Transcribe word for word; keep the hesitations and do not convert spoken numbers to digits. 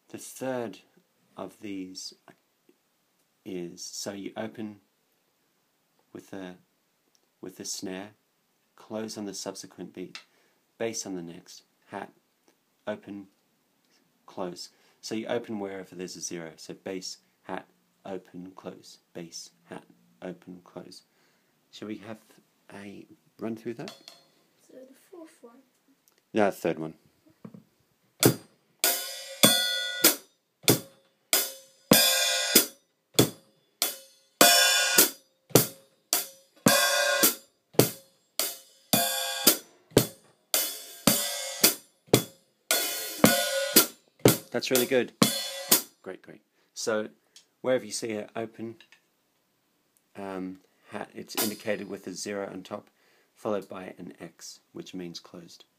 The third of these is, so you open with a with the snare, close on the subsequent beat, bass on the next, hat, open, close. So you open wherever there's a zero. So bass, hat, open, close, bass, hat, open, close. Shall we have a run through that? So the fourth one? No, the third one. That's really good. Great, great. So wherever you see it open, um, hat, it's indicated with a zero on top, followed by an X, which means closed.